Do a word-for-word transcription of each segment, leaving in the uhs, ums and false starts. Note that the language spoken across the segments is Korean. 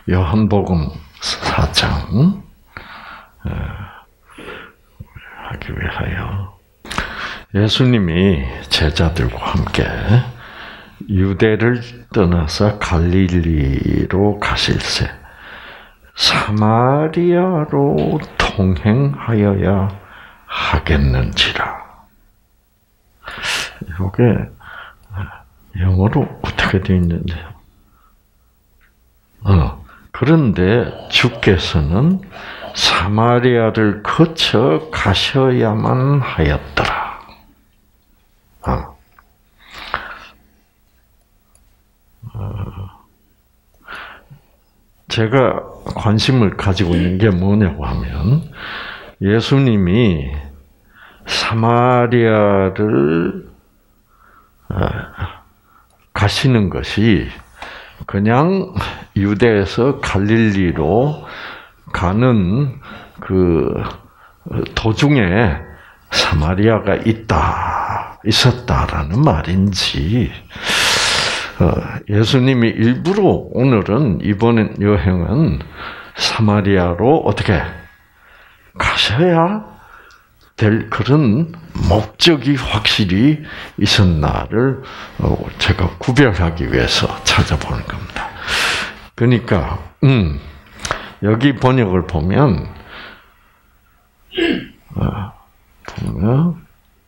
요한복음 사 장 하기 위하여 예수님이 제자들과 함께 유대를 떠나서 갈릴리로 가실새 사마리아로 통행하여야 하겠는지라. 이게 영어로 어떻게 되어 있는데요? 어, 그런데 주께서는 사마리아를 거쳐 가셔야만 하였더라. 어. 어. 제가 관심을 가지고 있는 게 뭐냐고 하면 예수님이 사마리아를 가시는 것이 그냥 유대에서 갈릴리로 가는 그 도중에 사마리아가 있다, 있었다라는 말인지, 예수님이 일부러 오늘은 이번 여행은 사마리아로 어떻게 가셔야 될 그런 목적이 확실히 있었나를 제가 구별하기 위해서 찾아보는 겁니다. 그러니까 음, 여기 번역을 보면 어, 보면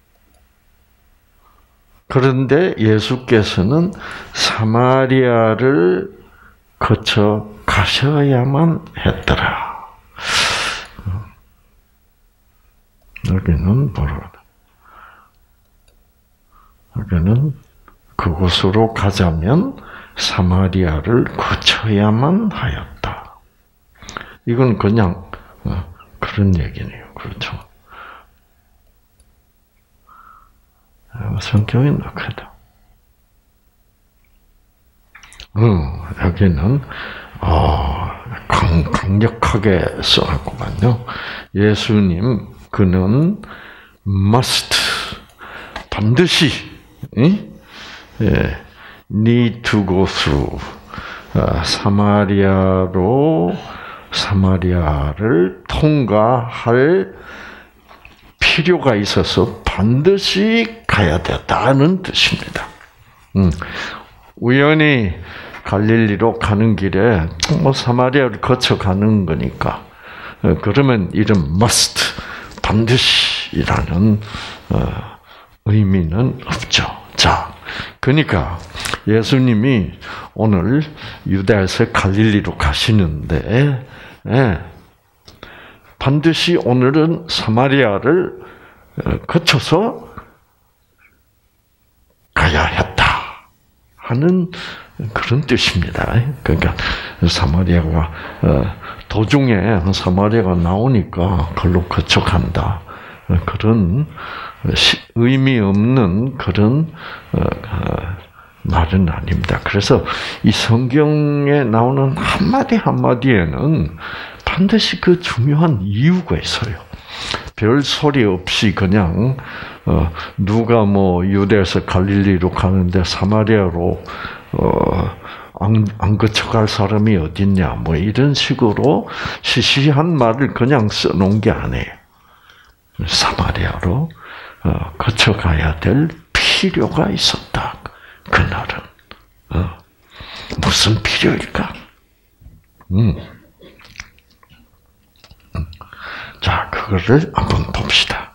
그런데 예수께서는 사마리아를 거쳐 가셔야만 했더라. 여기는 뭐라 여기는 그곳으로 가자면 사마리아를 거쳐야만 하였다. 이건 그냥 그런 얘기네요. 그렇죠? 성경이 낙하다. 어, 여기는 어, 강, 강력하게 써놨구만요. 예수님 그는 must 반드시 예? need to go through 사마리아로 사마리아를 통과할 필요가 있어서 반드시 가야 됐다는 뜻입니다. 음, 우연히 갈릴리로 가는 길에 뭐 사마리아를 거쳐 가는 거니까 그러면 이런 must 반드시라는 어, 의미는 없죠. 자, 그러니까 예수님이 오늘 유다에서 갈릴리로 가시는데 예, 반드시 오늘은 사마리아를 거쳐서 가야 했다 하는 그런 뜻입니다. 그러니까 사마리아가 도중에 사마리아가 나오니까 그걸로 거쳐 간다. 그런 의미 없는 그런 말은 아닙니다. 그래서 이 성경에 나오는 한마디 한마디에는 반드시 그 중요한 이유가 있어요. 별 소리 없이 그냥 누가 뭐 유대에서 갈릴리로 가는데 사마리아로 안, 안 거쳐갈 사람이 어딨냐 뭐 이런 식으로 시시한 말을 그냥 써놓은 게 아니에요. 사마리아로 거쳐가야 될 필요가 있었다. 그날은 어, 무슨 필요일까? 음. 음. 자, 그거를 한번 봅시다.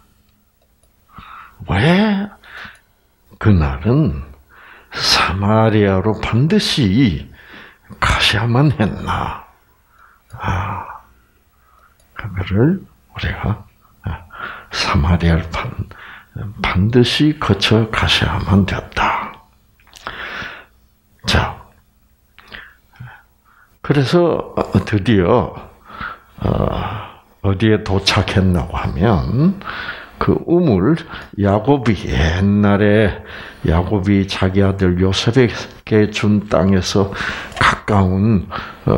왜 그날은 사마리아로 반드시 가셔야만 했나? 아, 그거를 우리가 사마리아를 반, 반드시 거쳐 가셔야만 됐다. 자, 그래서 드디어 어디에 도착했나고 하면 그 우물 야곱이 옛날에 야곱이 자기 아들 요셉에게 준 땅에서 가까운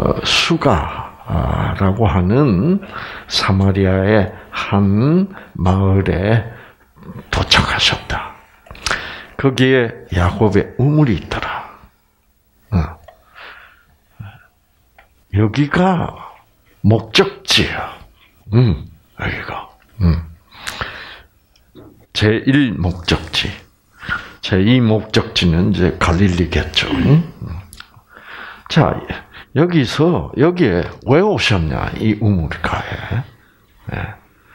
수가라고 하는 사마리아의 한 마을에 도착하셨다. 거기에 야곱의 우물이 있더라. 여기가 목적지야. 음, 여기가. 음. 제일 목적지. 제이 목적지는 이제 갈릴리겠죠. 음? 자, 여기서, 여기에 왜 오셨냐, 이 우물가에. 예.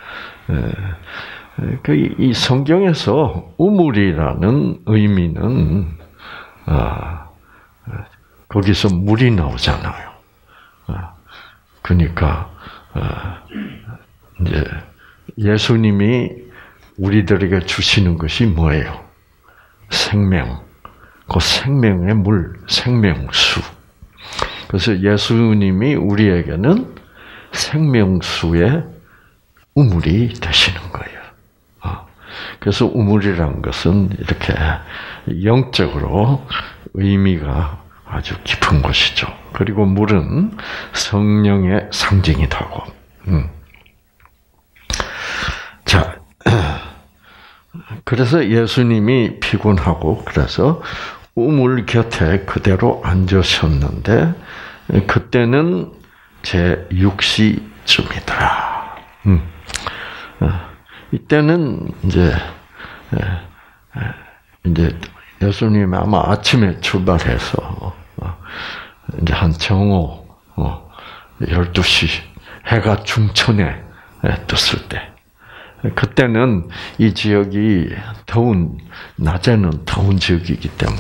예. 그, 이 성경에서 우물이라는 의미는, 아, 거기서 물이 나오잖아요. 아, 그러니까, 아, 이제, 예수님이 우리들에게 주시는 것이 뭐예요? 생명. 그 생명의 물, 생명수. 그래서 예수님이 우리에게는 생명수의 우물이 되시는 거예요. 그래서 우물이란 것은 이렇게 영적으로 의미가 아주 깊은 것이죠. 그리고 물은 성령의 상징이기도 하고. 음. 자, 그래서 예수님이 피곤하고 그래서 우물 곁에 그대로 앉으셨는데 그때는 제육 시쯤이더라. 음. 이때는 이제 이제 예수님이 아마 아침에 출발해서 이제 한 정오 열두 시 해가 중천에 떴을 때 그때는 이 지역이 더운 낮에는 더운 지역이기 때문에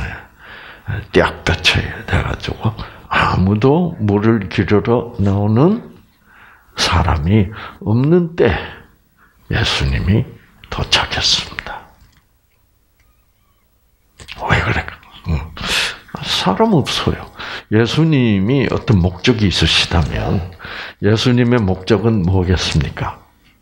떼약볕에 돼가지고 아무도 물을 기르러 나오는 사람이 없는 때 예수님이 도착했습니다. 왜 그래? 사람 없어요. 예수님이 어떤 목적이 있으시다면 예수님의 목적은 뭐겠습니까?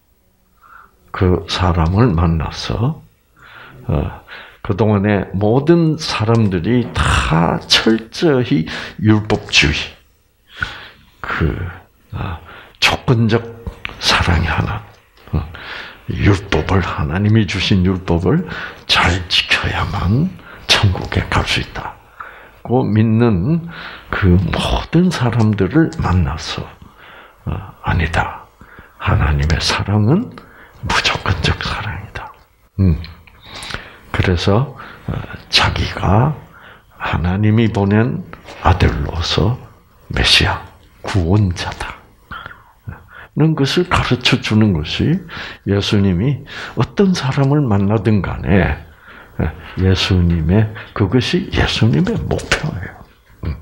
그 사람을 만나서 어, 그동안에 모든 사람들이 다 철저히 율법주의, 그 어, 조건적 사랑이 하나, 어, 율법을 하나님이 주신 율법을 잘 지켜야만 천국에 갈 수 있다. 고 믿는 그 모든 사람들을 만나서 어, 아니다. 하나님의 사랑은 무조건적 사랑이다. 음. 그래서 자기가 하나님이 보낸 아들로서 메시아, 구원자다. 는 것을 가르쳐 주는 것이 예수님이 어떤 사람을 만나든 간에 예수님의, 그것이 예수님의 목표예요. 음.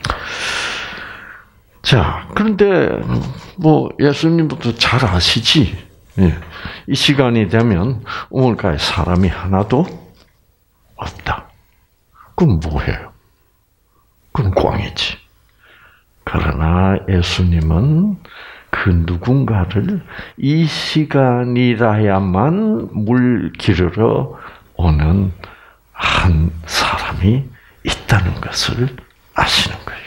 자, 그런데 뭐 예수님부터 잘 아시지? 예. 이 시간이 되면 우물가에 사람이 하나도 없다. 그럼 뭐해요? 그럼 꽝이지. 그러나 예수님은 그 누군가를 이 시간이라야만 물 기르러 오는 한 사람이 있다는 것을 아시는 거예요.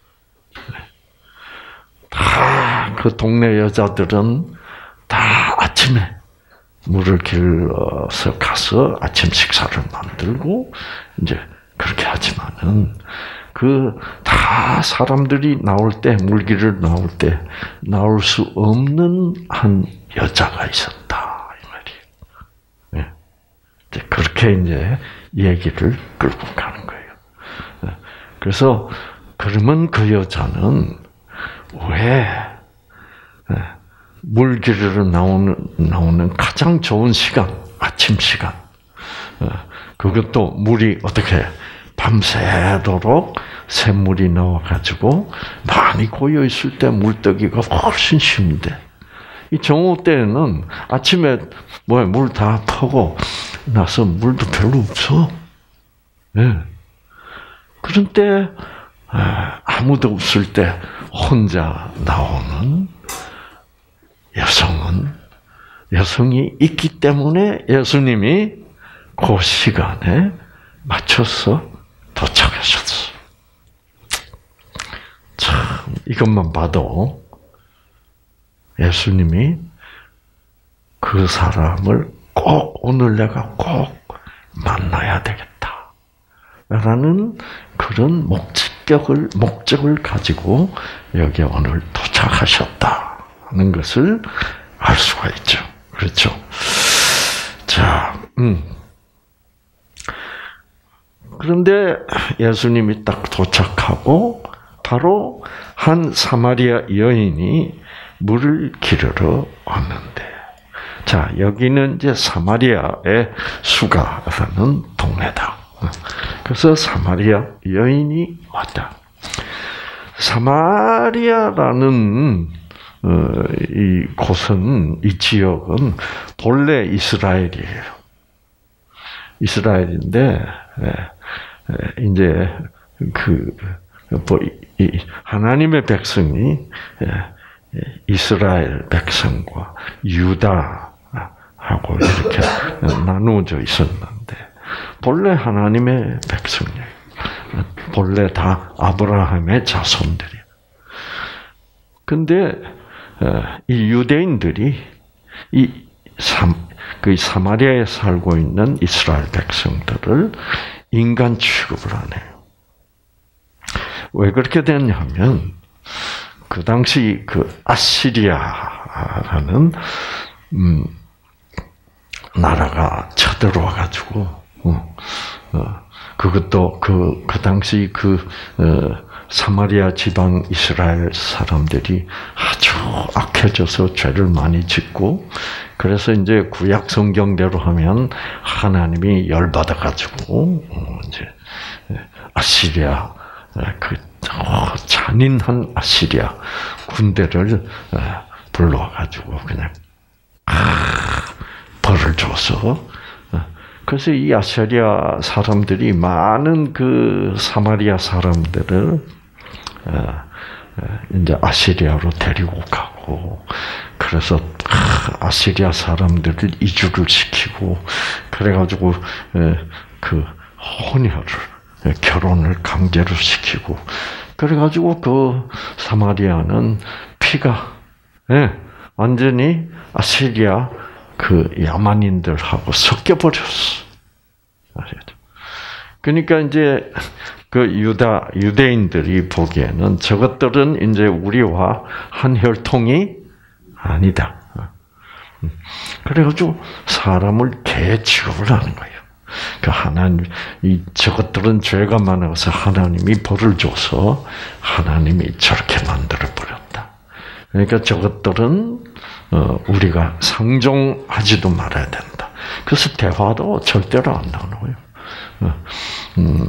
다 그 동네 여자들은 다 아침에 물을 길러서 가서 아침 식사를 만들고 이제 그렇게 하지만은 그 다 사람들이 나올 때 물길을 나올 때 나올 수 없는 한 여자가 있었다 이 말이에요. 네. 그렇게 이제 얘기를 끌고 가는 거예요. 네. 그래서 그러면 그 여자는 왜 네. 물 기르러 나오는, 나오는 가장 좋은 시간, 아침 시간. 그것도 물이 어떻게 밤새도록 샘물이 나와가지고 많이 고여있을 때 물뜨기가 훨씬 쉬운데, 이 정오 때는 아침에 뭐야, 물 다 퍼고 나서 물도 별로 없어. 네. 그런 때, 아무도 없을 때 혼자 나오는 여성은, 여성이 있기 때문에 예수님이 그 시간에 맞춰서 도착하셨어. 참, 이것만 봐도 예수님이 그 사람을 꼭 오늘 내가 꼭 만나야 되겠다. 라는 그런 목적, 합격을 목적을 가지고 여기 오늘 도착하셨다는 것을 알 수가 있죠. 그렇죠? 자, 음. 그런데 예수님이 딱 도착하고 바로 한 사마리아 여인이 물을 기르러 왔는데, 자, 여기는 이제 사마리아의 수가라는 동네다. 그래서 사마리아 여인이 왔다. 사마리아라는 이 곳은, 이 지역은 본래 이스라엘이에요. 이스라엘인데, 이제 그 하나님의 백성이 이스라엘 백성과 유다하고 이렇게 나누어져 있었는데, 본래 하나님의 백성이에요. 본래 다 아브라함의 자손들이에요. 근데 이 유대인들이 이 삼, 그 사마리아에 살고 있는 이스라엘 백성들을 인간 취급을 안 해요. 왜 그렇게 됐냐면, 그 당시 그 아시리아라는 음, 나라가 쳐들어와 가지고, 어, 어, 그것도 그, 그 당시 그 어, 사마리아 지방 이스라엘 사람들이 아주 악해져서 죄를 많이 짓고, 그래서 이제 구약 성경대로 하면 하나님이 열받아 가지고 이제 아시리아 그 잔인한 아시리아 군대를 불러와 가지고 그냥 벌을 줘서, 그래서 이 아시리아 사람들이 많은 그 사마리아 사람들을 이제 아시리아로 데리고 가고, 그래서 아시리아 사람들을 이주를 시키고, 그래가지고 그 혼혈을, 결혼을 강제로 시키고, 그래가지고 그 사마리아는 피가 완전히 아시리아 그 야만인들하고 섞여버렸어. 그러니까 이제 그 유다, 유대인들이 보기에는 저것들은 이제 우리와 한 혈통이 아니다. 그래가지고 사람을 개 취급을 하는 거예요. 그 하나님, 이 저것들은 죄가 많아서 하나님이 벌을 줘서 하나님이 저렇게 만들어 버렸다. 그러니까 저것들은 어, 우리가 상종하지도 말아야 된다. 그래서 대화도 절대로 안 나누고요. 어, 음,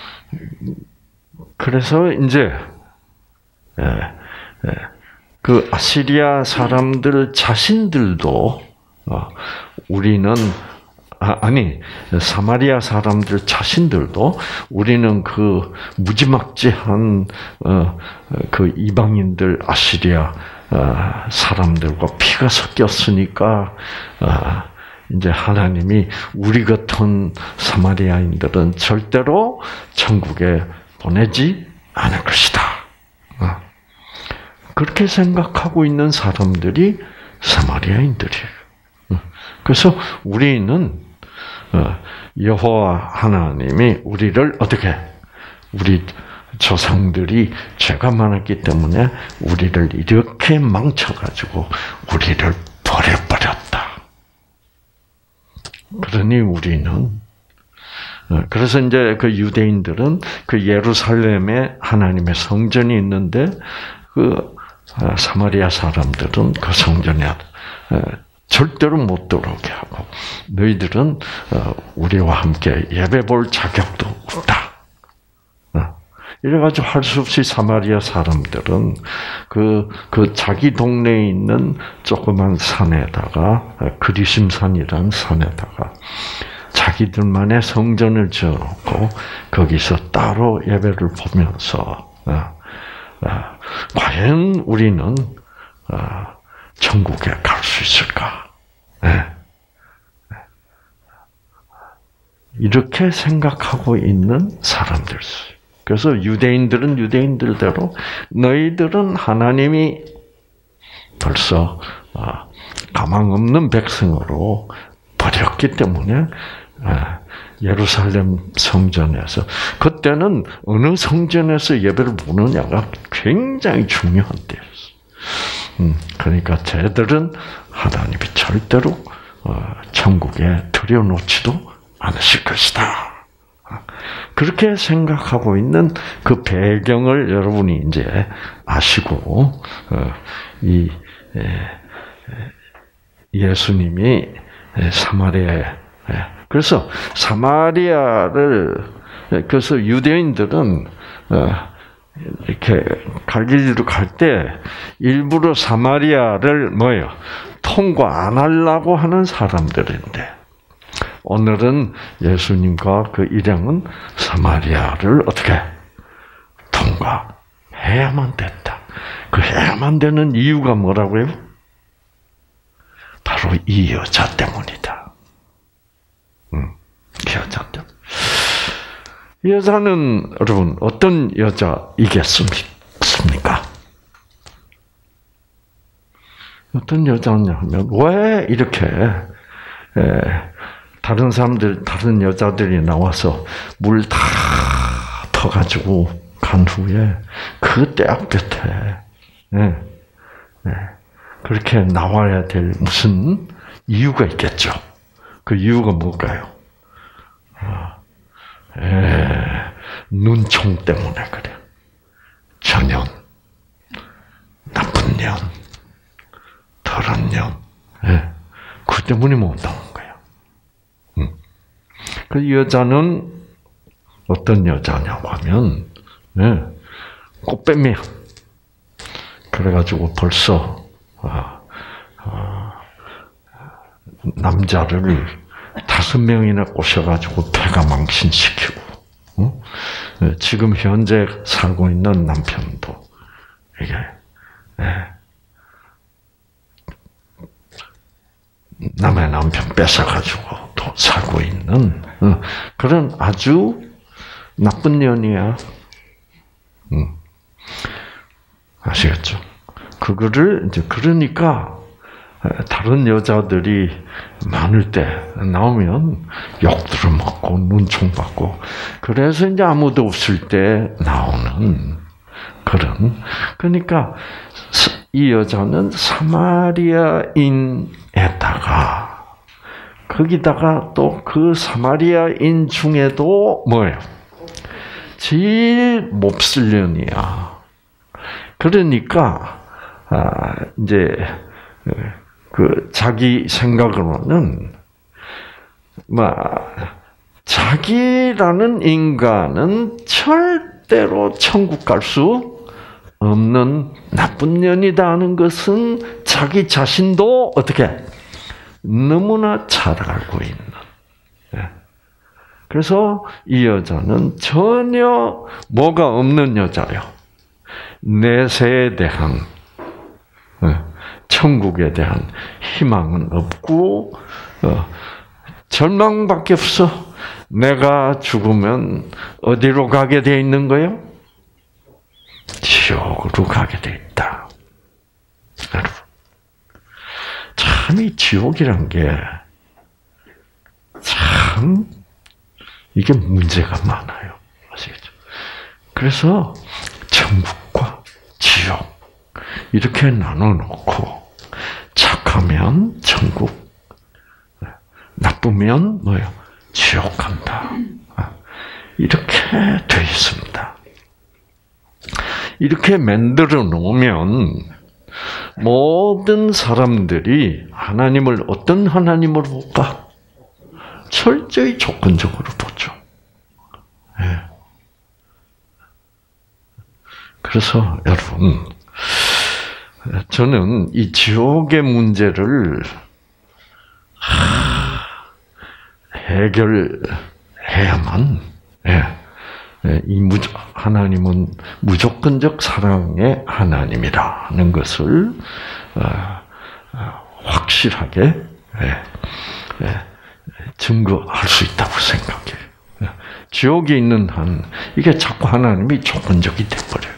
그래서 이제 예, 예, 그 아시리아 사람들 자신들도 어, 우리는 아, 아니 사마리아 사람들 자신들도 우리는 그 무지막지한 어, 그 이방인들 아시리아 어, 사람들과 피가 섞였으니까 어, 이제 하나님이 우리 같은 사마리아인들은 절대로 천국에 보내지 않을 것이다. 어. 그렇게 생각하고 있는 사람들이 사마리아인들이에요. 어. 그래서 우리는 어, 여호와 하나님이 우리를 어떻게, 우리 조상들이 죄가 많았기 때문에 우리를 이렇게 망쳐가지고 우리를 버려버렸다. 그러니 우리는, 그래서 이제 그 유대인들은 그 예루살렘에 하나님의 성전이 있는데 그 사마리아 사람들은 그 성전에 절대로 못 들어오게 하고, 너희들은 우리와 함께 예배 볼 자격도 없다. 이래가지고 할 수 없이 사마리아 사람들은 그, 그 자기 동네에 있는 조그만 산에다가, 그리심산이라는 산에다가 자기들만의 성전을 지어놓고 거기서 따로 예배를 보면서, 아, 아, 과연 우리는 아, 천국에 갈 수 있을까? 네. 이렇게 생각하고 있는 사람들. 그래서 유대인들은 유대인들대로 너희들은 하나님이 벌써 가망 없는 백성으로 버렸기 때문에 예루살렘 성전에서 그때는 어느 성전에서 예배를 보느냐가 굉장히 중요한 때였어. 음, 그러니까 쟤들은 하나님이 절대로 어, 천국에 들여놓지도 않으실 것이다. 그렇게 생각하고 있는 그 배경을 여러분이 이제 아시고 어, 이 예, 예수님이 사마리아에 그래서 사마리아를 그래서 유대인들은 이렇게 갈릴리로 갈 때 일부러 사마리아를 뭐예요? 통과 안 하려고 하는 사람들인데 오늘은 예수님과 그 일행은 사마리아를 어떻게 통과해야만 된다. 그 해야만 되는 이유가 뭐라고요? 바로 이 여자 때문이다. 음, 이 여자 때문에. 이 여자는 여러분 어떤 여자이겠습니까? 어떤 여자냐면 왜 이렇게 에, 다른 사람들 다른 여자들이 나와서 물 다 터가지고 간 후에 그 떼 앞곁에 네, 네, 그렇게 나와야 될 무슨 이유가 있겠죠. 그 이유가 뭘까요? 에, 눈총 때문에 그래. 전염, 나쁜 년, 더러운 년, 예, 그 때문에 못 나온 거예요. 음. 그 여자는 어떤 여자냐고 하면, 예, 꽃뱀이야. 그래가지고 벌써 아, 아, 남자를 다섯 명이나 꼬셔가지고 폐가 망신시키고, 어? 지금 현재 살고 있는 남편도 이게 예. 남의 남편 뺏어가지고 또 살고 있는 어, 그런 아주 나쁜 년이야. 음. 아시겠죠? 그거를 이제 그러니까 다른 여자들이 많을 때 나오면 욕 들어먹고 눈총 받고 그래서 이제 아무도 없을 때 나오는 그런 그러니까 이 여자는 사마리아인에다가 거기다가 또 그 사마리아인 중에도 뭐예요? 제일 몹쓸 년이야. 그러니까 아 이제 그 자기 생각으로는 뭐 자기라는 인간은 절대로 천국 갈 수 없는 나쁜 년이다 하는 것은 자기 자신도 어떻게 너무나 잘 알고 있는. 그래서 이 여자는 전혀 뭐가 없는 여자요. 내세에 대한 천국에 대한 희망은 없고 어, 절망밖에 없어. 내가 죽으면 어디로 가게 돼 있는 거예요? 지옥으로 가게 돼 있다. 여러분, 참 이 지옥이란 게 참 이게 문제가 많아요. 아시겠죠? 그래서 천국과 지옥 이렇게 나눠놓고 착하면 천국, 나쁘면 뭐요? 지옥 간다. 이렇게 돼 있습니다. 이렇게 만들어 놓으면 모든 사람들이 하나님을 어떤 하나님으로 볼까? 철저히 조건적으로 보죠. 네. 그래서 여러분, 저는 이 지옥의 문제를 해결해야만, 이 하나님은 무조건적 사랑의 하나님이라는 것을 확실하게 증거할 수 있다고 생각해요. 지옥에 있는 한, 이게 자꾸 하나님이 조건적이 돼버려요.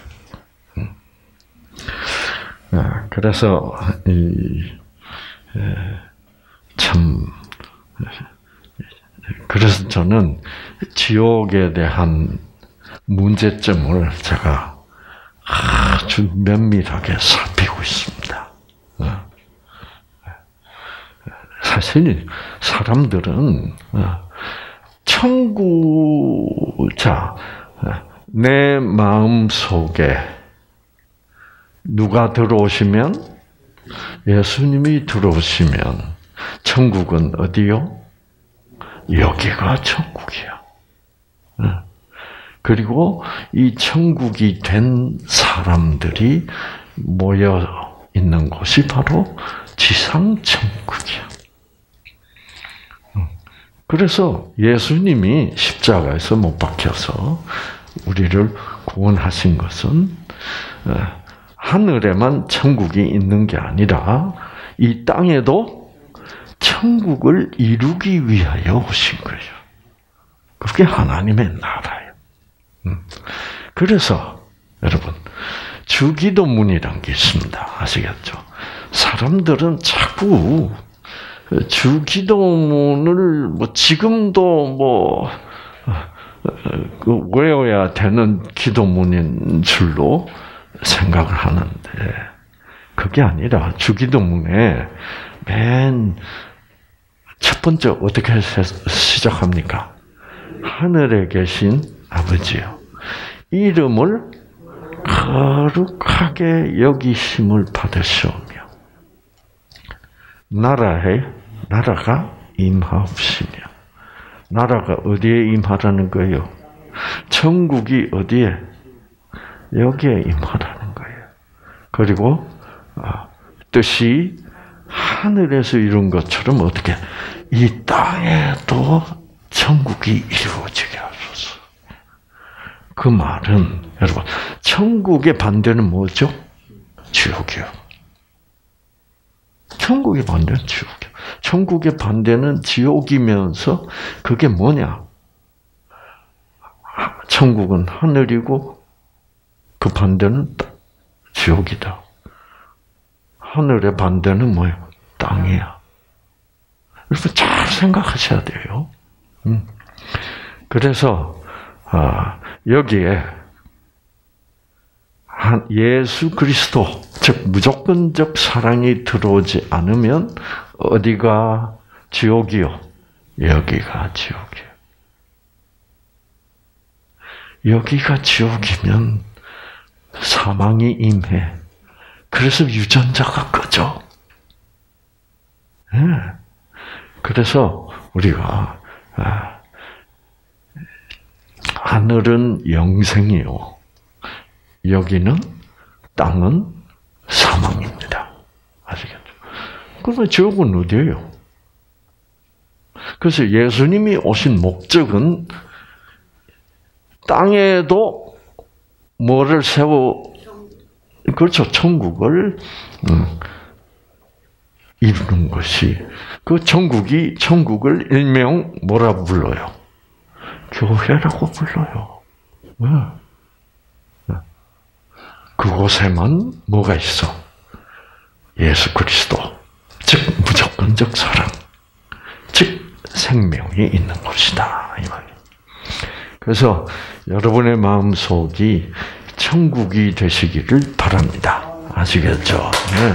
그래서, 이, 참, 그래서 저는 지옥에 대한 문제점을 제가 아주 면밀하게 살피고 있습니다. 사실 사람들은 천국, 자, 내 마음 속에 누가 들어오시면, 예수님이 들어오시면 천국은 어디요? 여기가 천국이야. 그리고 이 천국이 된 사람들이 모여 있는 곳이 바로 지상 천국이야. 그래서 예수님이 십자가에서 못 박혀서 우리를 구원하신 것은 하늘에만 천국이 있는 게 아니라 이 땅에도 천국을 이루기 위하여 오신 거예요. 그게 하나님의 나라예요. 그래서 여러분, 주기도문이라는 게 있습니다. 아시겠죠? 사람들은 자꾸 주기도문을 뭐 지금도 뭐 외워야 되는 기도문인 줄로 생각을 하는데, 그게 아니라 주기도문에 맨 첫 번째 어떻게 시작합니까? 하늘에 계신 아버지요, 이름을 거룩하게 여기심을 받으시오며 나라에 나라가 임하옵시며. 나라가 어디에 임하라는 거예요? 천국이 어디에? 여기에 임하라는 거예요. 그리고 뜻이 하늘에서 이룬 것처럼 어떻게 이 땅에도 천국이 이루어지게 하소서. 그 말은 여러분, 천국의 반대는 뭐죠? 지옥이요. 천국의 반대는 지옥이요. 천국의 반대는 지옥이면서 그게 뭐냐? 천국은 하늘이고 그 반대는 지옥이다. 하늘의 반대는 뭐예요? 땅이야. 여러분 잘 생각하셔야 돼요. 음. 그래서 아, 여기에 한 예수 그리스도, 즉 무조건적 사랑이 들어오지 않으면 어디가 지옥이요? 여기가 지옥이요. 여기가 지옥이면 사망이 임해. 그래서 유전자가 꺼져. 네. 그래서 우리가 아, 하늘은 영생이요, 여기는 땅은 사망입니다. 아시겠죠? 그러면 지옥은 어디예요? 그래서 예수님이 오신 목적은 땅에도 뭐를 세워, 그렇죠, 천국을 음, 이루는 것이, 그 천국이, 천국을 일명 뭐라 불러요? 교회라고 불러요. 네. 그곳에만 뭐가 있어? 예수 그리스도, 즉 무조건적 사랑, 즉 생명이 있는 곳이다, 이 말이에요. 그래서 여러분의 마음속이 천국이 되시기를 바랍니다. 아시겠죠? 네.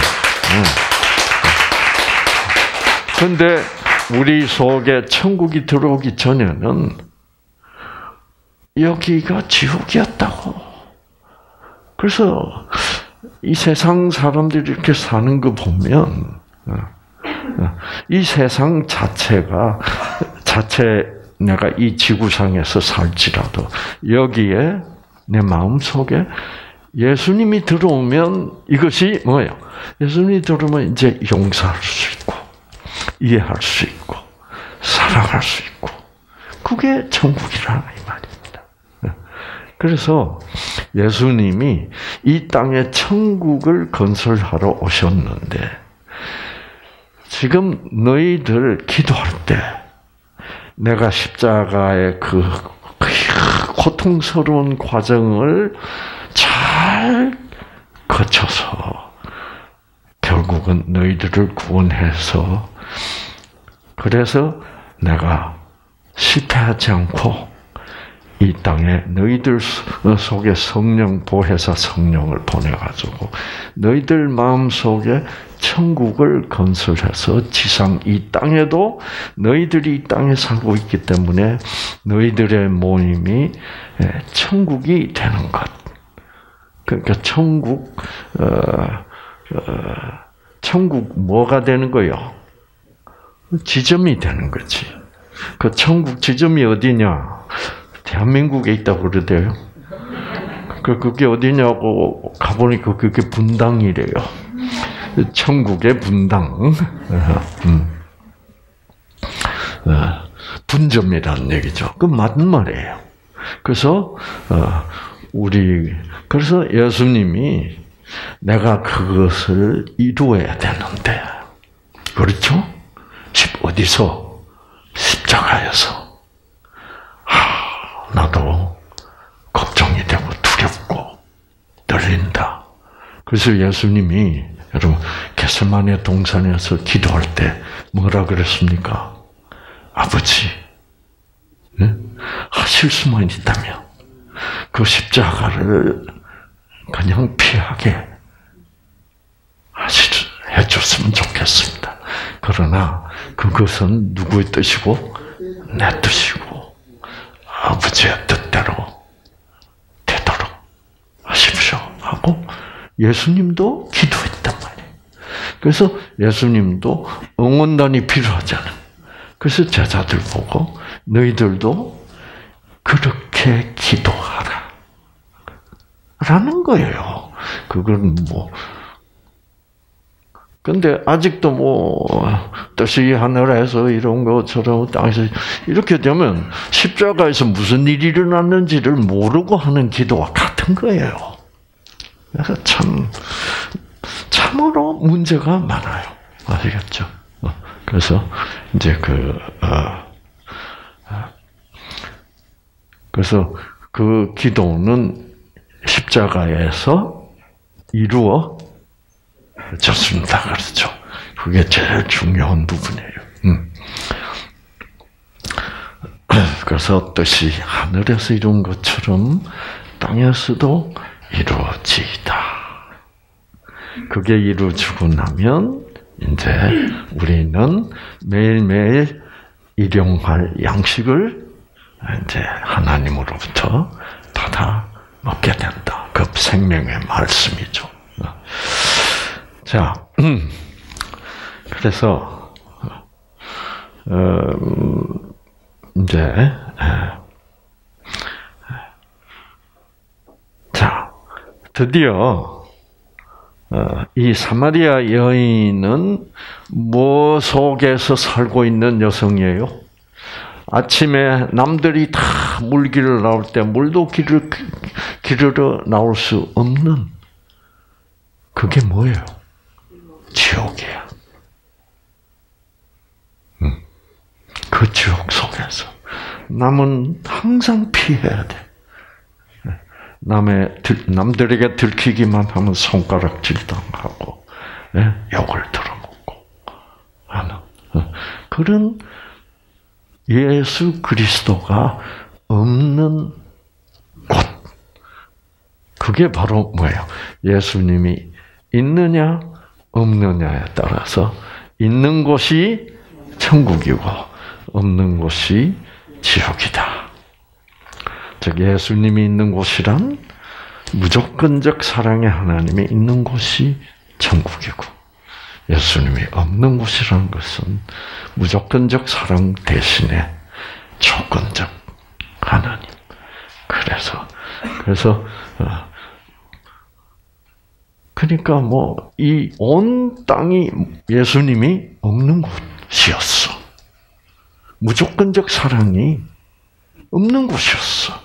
그런데 네. 우리 속에 천국이 들어오기 전에는 여기가 지옥이었다고. 그래서 이 세상 사람들이 이렇게 사는 거 보면 이 세상 자체가, 자체 내가 이 지구상에서 살지라도 여기에 내 마음 속에 예수님이 들어오면 이것이 뭐예요? 예수님이 들어오면 이제 용서할 수 있고, 이해할 수 있고, 사랑할 수 있고, 그게 천국이라는 이 말입니다. 그래서 예수님이 이 땅에 천국을 건설하러 오셨는데, 지금 너희들 기도할 때 내가 십자가의 그 고통스러운 과정을 잘 거쳐서 결국은 너희들을 구원해서, 그래서 내가 실패하지 않고 이 땅에 너희들 속에 성령 보혜사 성령을 보내가지고 너희들 마음 속에 천국을 건설해서 지상 이 땅에도 너희들이 이 땅에 살고 있기 때문에 너희들의 모임이 천국이 되는 것. 그러니까 천국, 어, 어, 천국 뭐가 되는 거요? 지점이 되는 거지. 그 천국 지점이 어디냐? 대한민국에 있다고 그러대요. 그 그게 어디냐고 가보니까 그게 분당이래요. 천국의 분당. 음. 분점이라는 얘기죠. 그 맞는 말이에요. 그래서 우리 그래서 예수님이 내가 그것을 이루어야 되는데, 그렇죠? 어디서? 십자가에서. 하, 나도 걱정이 되고 두렵고 떨린다. 그래서 예수님이 여러분 겟세마네 동산에서 기도할 때 뭐라 그랬습니까? 아버지, 네? 하실 수만 있다면 그 십자가를 그냥 피하게 하시 해줬으면 좋겠습니다. 그러나 그것은 누구의 뜻이고 내 뜻이고 아버지의 뜻대로 되도록 하십시오 하고 예수님도 기도했단 말이에요. 그래서 예수님도 응원단이 필요하잖아요. 그래서 제자들 보고 너희들도 그렇게 기도하라 라는 거예요. 그건 뭐 근데 아직도 뭐 뜻이 하늘에서 이런 것처럼 땅에서 이렇게 되면 십자가에서 무슨 일이 일어났는지를 모르고 하는 기도와 같은 거예요. 그래서 참 참으로 문제가 많아요. 아시겠죠? 그래서 이제 그 어, 그래서 그 기도는 십자가에서 이루어 졌습니다. 그렇죠. 그게 제일 중요한 부분이에요. 음. 그래서 뜻이 하늘에서 이룬 것처럼 땅에서도 이루어지다. 그게 이루어지고 나면 이제 우리는 매일매일 일용할 양식을 이제 하나님으로부터 받아 먹게 된다. 그 생명의 말씀이죠. 자, 그래서 음, 이제 자 드디어 이 사마리아 여인은 뭐 속에서 살고 있는 여성이에요? 아침에 남들이 다 물길을 나올 때 물도 길을 기르러 나올 수 없는 그게 뭐예요? 지옥이야. 음. 그 지옥 속에서 남은 항상 피해야 돼. 남의 남들에게 들키기만 하면 손가락질 당하고 욕을 들어먹고 하는 그런 예수 그리스도가 없는 곳. 그게 바로 뭐예요? 예수님이 있느냐 없느냐에 따라서 있는 곳이 천국이고 없는 곳이 지옥이다. 즉 예수님이 있는 곳이란 무조건적 사랑의 하나님이 있는 곳이 천국이고 예수님이 없는 곳이라는 것은 무조건적 사랑 대신에 조건적 하나님. 그래서 그래서 그러니까 뭐 이 온 땅이 예수님이 없는 곳이었어. 무조건적 사랑이 없는 곳이었어.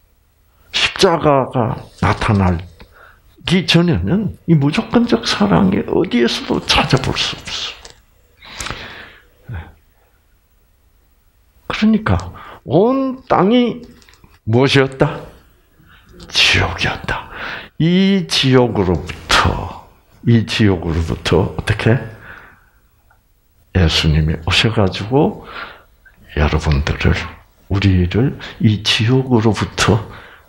십자가가 나타나기 전에는 이 무조건적 사랑이 어디에서도 찾아볼 수 없어. 그러니까 온 땅이 무엇이었다? 지옥이었다. 이 지옥으로부터 이 지옥으로부터 어떻게 예수님이 오셔가지고 여러분들을 우리를 이 지옥으로부터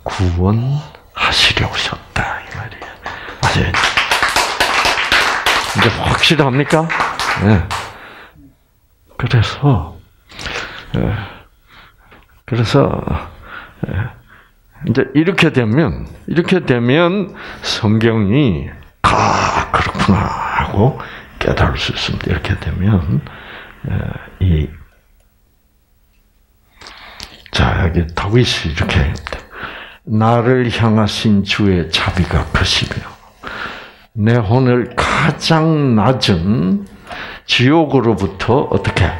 구원하시려 오셨다 이 말이에요. 아세요? 이제 확실합니까? 네. 그래서 그래서 이제 이렇게 되면 이렇게 되면 성경이 아 그렇구나 하고 깨달을 수 있습니다. 이렇게 되면 이 자 여기 다윗이 이렇게 합니다. 나를 향하신 주의 자비가 크시며 내 혼을 가장 낮은 지옥으로부터 어떻게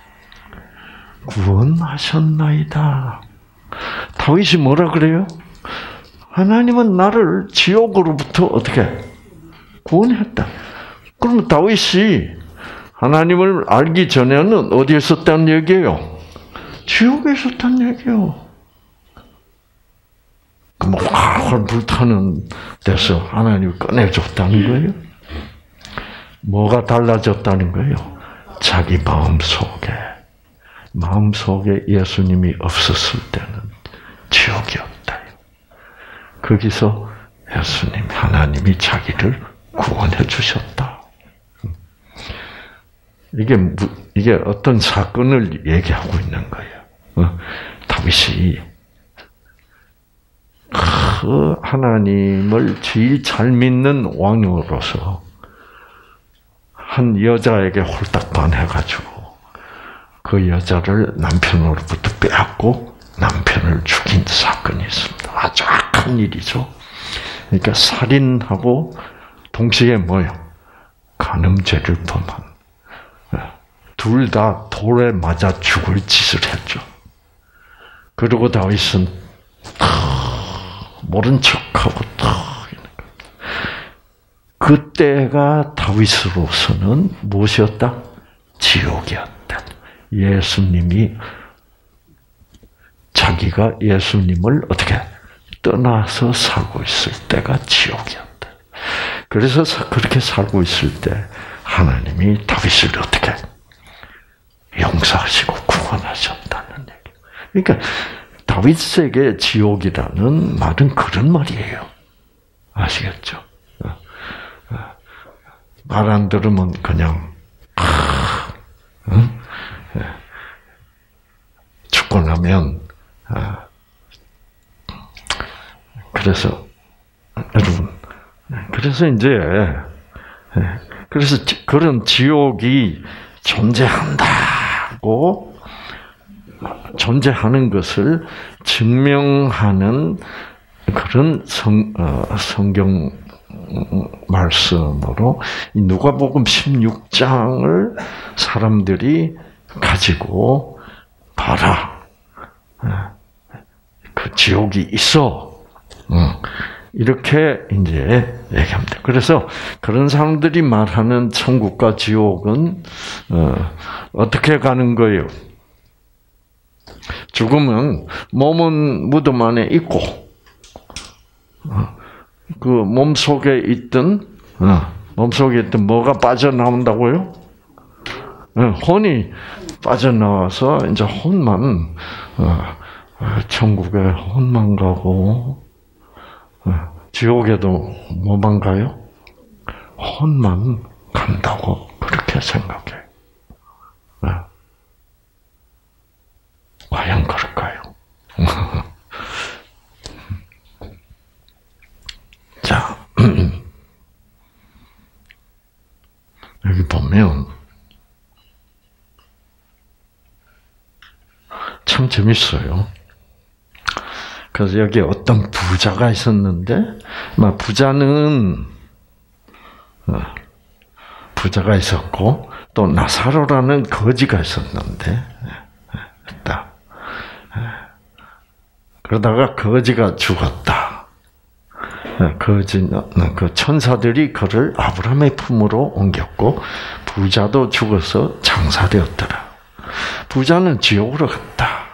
구원하셨나이다. 다윗이 뭐라 그래요? 하나님은 나를 지옥으로부터 어떻게 구원했다. 그러면 다윗이 하나님을 알기 전에는 어디에 있었다는 얘기예요? 지옥에 있었다는 얘기예요. 뭐 활활 불타는 데서 하나님을 꺼내줬다는 거예요. 뭐가 달라졌다는 거예요? 자기 마음 속에 마음 속에 예수님이 없었을 때는 지옥이었다. 거기서 예수님, 하나님이 자기를 구원해 주셨다. 이게 이게 어떤 사건을 얘기하고 있는 거예요. 다윗이 그 하나님을 제일 잘 믿는 왕으로서 한 여자에게 홀딱 반해가지고 그 여자를 남편으로부터 빼앗고 남편을 죽인 사건이 있습니다. 아주 악한 일이죠. 그러니까 살인하고 동시에 뭐요? 간음죄를 범한. 둘 다 돌에 맞아 죽을 짓을 했죠. 그리고 다윗은 모른 척하고 그때가 다윗으로서는 무엇이었다? 지옥이었다. 예수님이 자기가 예수님을 어떻게 떠나서 살고 있을 때가 지옥이었다. 그래서 그렇게 살고 있을 때 하나님이 다윗을 어떻게 용서하시고 구원하셨다는 얘기. 그러니까 다윗에게 지옥이라는 말은 그런 말이에요. 아시겠죠? 말 안 들으면 그냥 응? 죽고 나면 그래서 여러분 그래서 이제 그래서 그런 지옥이 존재한다고 존재하는 것을 증명하는 그런 성, 어, 성경 말씀으로 누가복음 십육 장을 사람들이 가지고 봐라. 그 지옥이 있어. 이렇게 이제 얘기합니다. 그래서 그런 사람들이 말하는 천국과 지옥은 어, 어떻게 가는 거예요? 죽으면 몸은 무덤 안에 있고 그 몸 속에 있던 몸 속에 있던 뭐가 빠져나온다고요? 혼이 빠져나와서 이제 혼만 천국에 혼만 가고 지옥에도 뭐만 가요? 혼만 간다고 그렇게 생각해요. 과연 그럴까요? 자, 여기 보면 참 재밌어요. 그래서 여기 어떤 부자가 있었는데, 부자는 부자가 있었고 또 나사로라는 거지가 있었는데, 그러다가 거지가 죽었다. 거지, 그 천사들이 그를 아브라함의 품으로 옮겼고, 부자도 죽어서 장사되었더라. 부자는 지옥으로 갔다.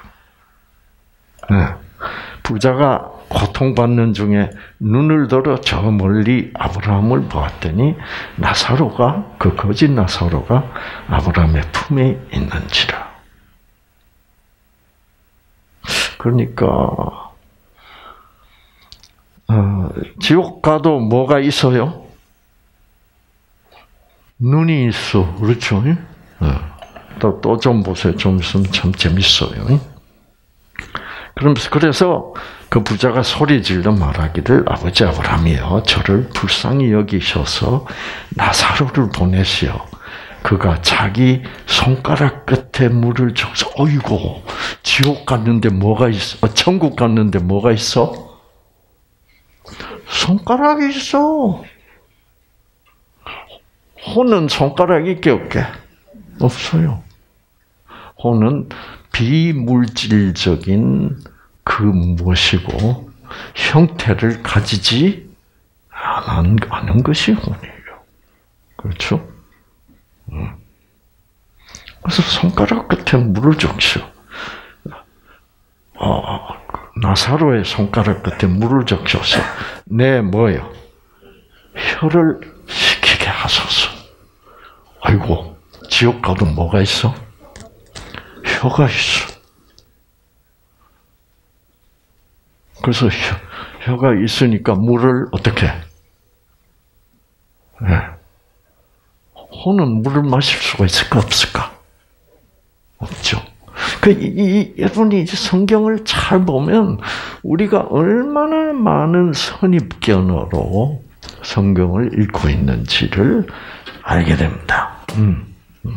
부자가 고통받는 중에 눈을 들어 저 멀리 아브라함을 보았더니 나사로가, 그 거짓 나사로가 아브라함의 품에 있는지라. 그러니까 어, 지옥 가도 뭐가 있어요? 눈이 있어. 그렇죠? 또 또 좀 보세요. 좀 있으면 참 재밌어요. 그러면서 그래서 그 부자가 소리 질러 말하기를 아버지 아브라함이여 저를 불쌍히 여기셔서 나사로를 보내시오. 그가 자기 손가락 끝에 물을 줘서 어이고 지옥 갔는데 뭐가 있어? 어, 천국 갔는데 뭐가 있어? 손가락이 있어. 혼은 손가락 있게 없게? 없어요. 혼은 비물질적인 그 무엇이고 형태를 가지지 않은, 않은 것이 혼이에요. 그렇죠? 그래서 손가락 끝에 물을 적셔. 어, 나사로의 손가락 끝에 물을 적셔서 내 뭐요? 혀를 식히게 하소서. 아이고, 지옥 가도 뭐가 있어? 혀가 있어. 그래서 혀, 혀가 있으니까 물을 어떻게? 네. 혼은 물을 마실 수가 있을까 없을까? 없죠. 그, 이, 이, 여러분이 성경을 잘 보면 우리가 얼마나 많은 선입견으로 성경을 읽고 있는지를 알게 됩니다. 음.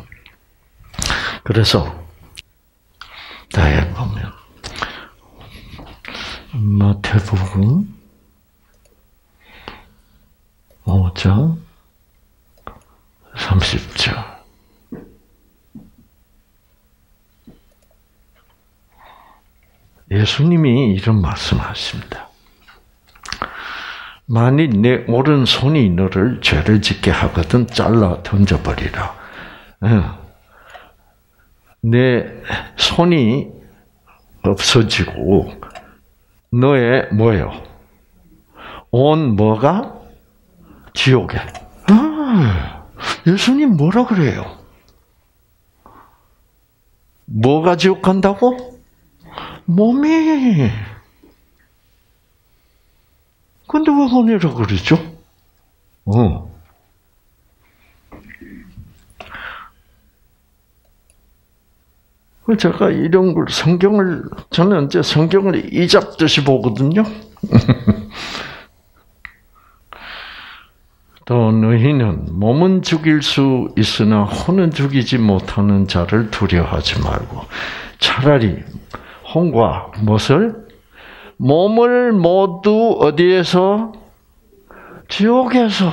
그래서 다에 보면 마태복음 오 장 삼십 절 예수님이 이런 말씀하십니다. 만일 내 오른손이 너를 죄를 짓게 하거든 잘라 던져버리라. 내 손이 없어지고 너의 뭐예요? 온 뭐가? 지옥에. 아, 예수님 뭐라 그래요? 뭐가 지옥 간다고? 몸이. 근데 왜 혼이라고 그러죠? 어. 제가 이런 걸 성경을 저는 이제 성경을 이잡듯이 보거든요. 또 너희는 몸은 죽일 수 있으나 혼은 죽이지 못하는 자를 두려워하지 말고 차라리 혼과 무엇을? 몸을 모두 어디에서? 지옥에서.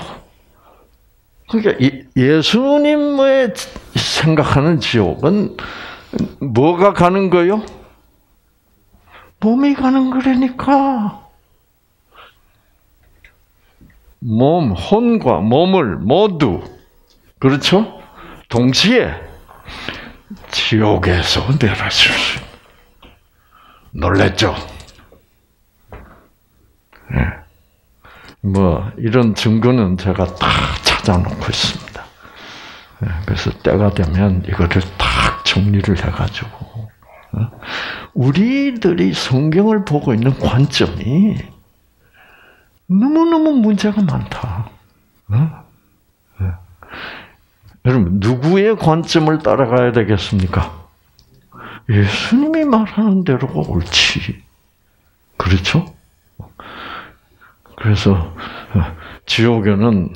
그러니까 예수님의 생각하는 지옥은 뭐가 가는 거요? 몸이 가는 거라니까. 몸, 혼과 몸을 모두, 그렇죠? 동시에 지옥에서 멸하실 수 있는. 놀랬죠? 네. 뭐, 이런 증거는 제가 다 찾아놓고 있습니다. 네. 그래서 때가 되면 이거를 딱 정리를 해가지고, 우리들이 성경을 보고 있는 관점이 너무너무 문제가 많다. 어? 네. 여러분, 누구의 관점을 따라가야 되겠습니까? 예수님이 말하는 대로가 옳지. 그렇죠? 그래서 지옥에는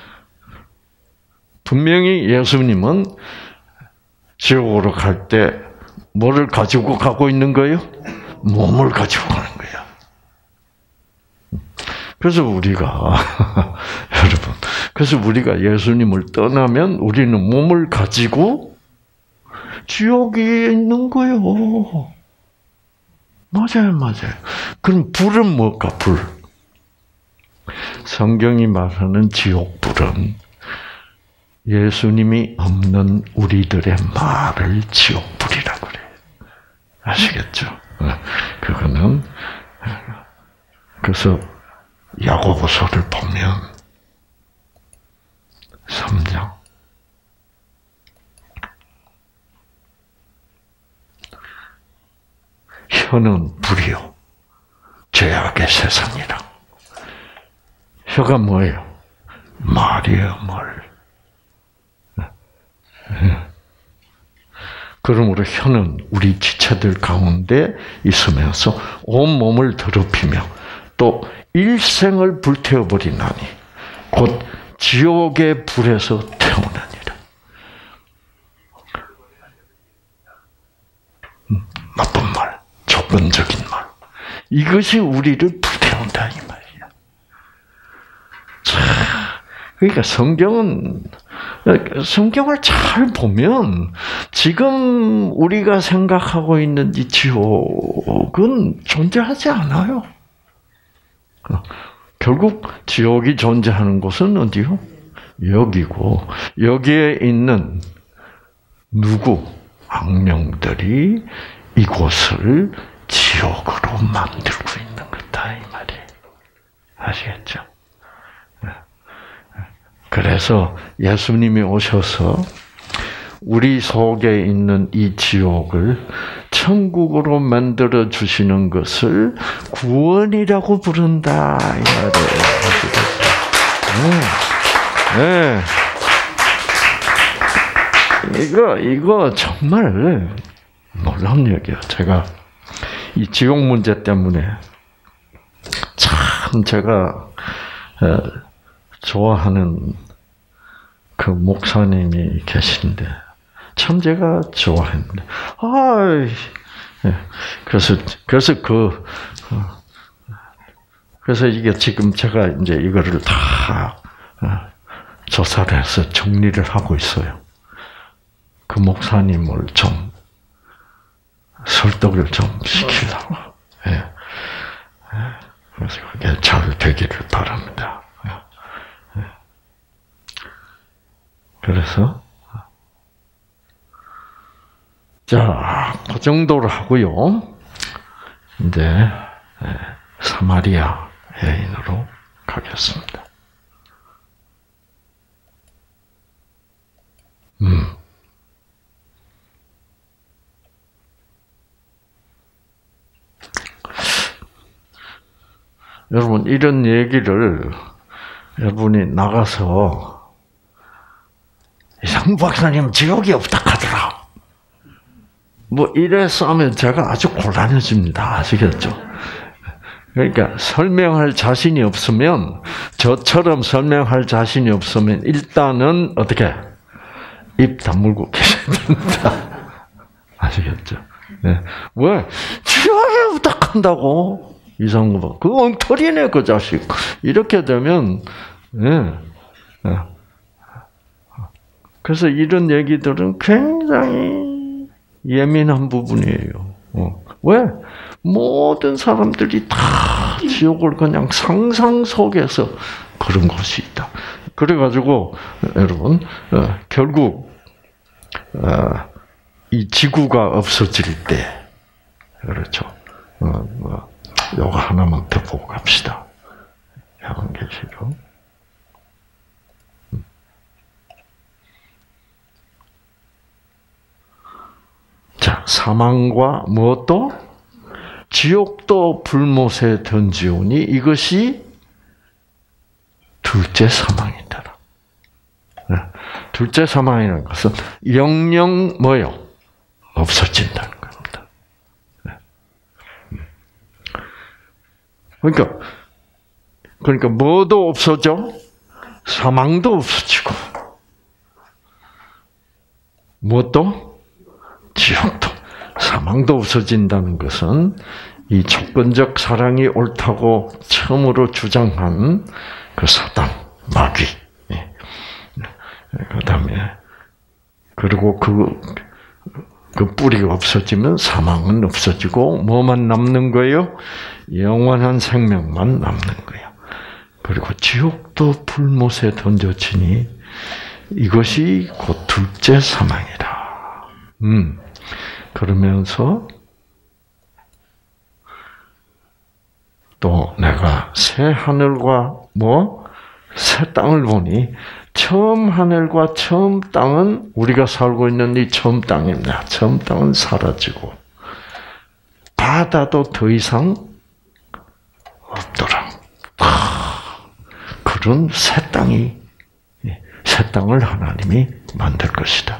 분명히 예수님은 지옥으로 갈 때 뭐를 가지고 가고 있는 거예요? 몸을 가지고 가는 거예요. 그래서 우리가 여러분, 그래서 우리가 예수님을 떠나면 우리는 몸을 가지고 지옥에 있는 거예요. 맞아요, 맞아요. 그럼 불은 뭘까? 불. 성경이 말하는 지옥불은 예수님이 없는 우리들의 말을 지옥불이라고 그래요. 아시겠죠? 그거는 그래서 야고보서를 보면 삼 장 혀는 불이요. 죄악의 세상이라. 혀가 뭐예요? 말이에요, 말. 그러므로 혀는 우리 지체들 가운데 있으면서 온 몸을 더럽히며 또 일생을 불태워버리나니 곧 지옥의 불에서 태우느니라. 나쁜 말, 조건적인 말. 이것이 우리를 불태운다 이 말이야. 자, 그러니까 성경은 성경을 잘 보면 지금 우리가 생각하고 있는 이 지옥은 존재하지 않아요. 결국 지옥이 존재하는 곳은 어디요? 여기고 여기에 있는 누구? 악령들이 이곳을 지옥으로 만들고 있는 거다 이 말이에요. 아시겠죠? 그래서 예수님이 오셔서 우리 속에 있는 이 지옥을 천국으로 만들어 주시는 것을 구원이라고 부른다 이 말이에요. 네. 네. 이거 이거 정말 놀라운 얘기예요. 제가 이 지옥 문제 때문에 참 제가 좋아하는 그 목사님이 계신데 참 제가 좋아했는데 아 그래서 그래서 그 그래서 이게 지금 제가 이제 이거를 다 조사를 해서 정리를 하고 있어요. 그 목사님을 좀 설득을 좀 시키려고. 예. 그래서 그게 잘 되기를 바랍니다. 그래서 자, 그 정도로 하고요. 이제 사마리아 여인으로 가겠습니다. 음. 여러분 이런 얘기를 여러분이 나가서 이상 박사님 지옥이 없다 하더라. 뭐 이래서 하면 제가 아주 곤란해집니다. 아시겠죠? 그러니까 설명할 자신이 없으면 저처럼 설명할 자신이 없으면 일단은 어떻게 입 다물고 계셔야 된다. 아시겠죠? 네. 왜 지옥이 없다 한다고? 이상한 거 봐. 그 엉터리네 그 자식. 이렇게 되면 네. 네. 그래서 이런 얘기들은 굉장히 예민한 부분이에요. 어. 왜? 모든 사람들이 다 지옥을 그냥 상상 속에서 그런 것이 있다. 그래가지고 여러분 어, 결국 어, 이 지구가 없어질 때 그렇죠. 어, 어, 요거 하나만 더 보고 갑시다. 요한계시록. 자, 사망과 무엇도 지옥도 불못에 던지오니 이것이 둘째 사망이더라. 둘째 사망이라는 것은 영영 뭐요? 없어진다는 겁니다. 그러니까 그러니까 뭐도 없어져? 사망도 없어지고 무엇도? 지옥도. 사망도 없어진다는 것은 이 조건적 사랑이 옳다고 처음으로 주장한 그 사단, 마귀. 그 다음에, 그리고 그, 그 뿌리가 없어지면 사망은 없어지고, 뭐만 남는 거예요? 영원한 생명만 남는 거예요. 그리고 지옥도 불못에 던져지니, 이것이 곧 둘째 사망이라. 음. 그러면서 또 내가 새 하늘과 뭐 새 땅을 보니 처음 하늘과 처음 땅은 우리가 살고 있는 이 처음 땅입니다. 처음 땅은 사라지고 바다도 더 이상 없더라. 그런 새 땅이, 새 땅을 하나님이 만들 것이다.